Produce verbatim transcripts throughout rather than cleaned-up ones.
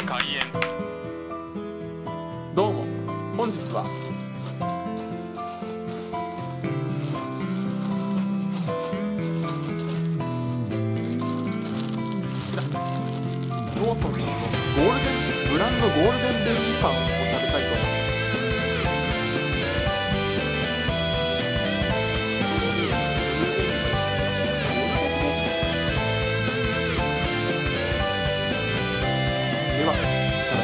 開演。 どうも、本日はローソンのゴールデンブランドゴールデンベリーパンを食べたいと思います。では、いただきます。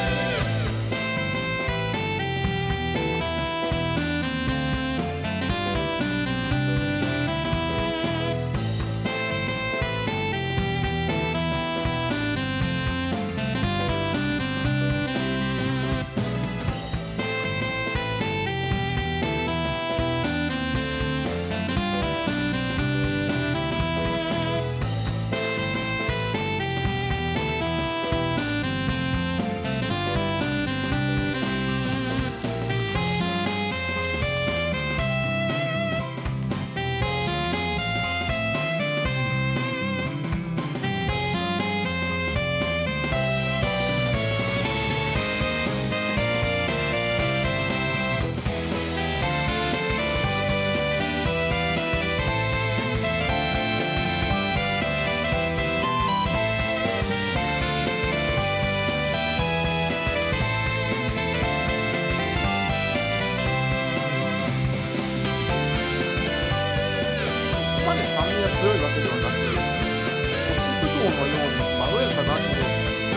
まで酸味が強いわけではなく、干しぶどうのようにまろやかなイメージです。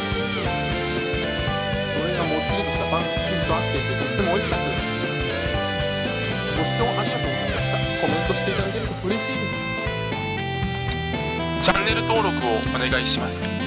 それがもっちりとしたパン生地と合っていてとっても美味しかったです。ご視聴ありがとうございました。コメントしていただけると嬉しいです。 チャンネル登録をお願いします。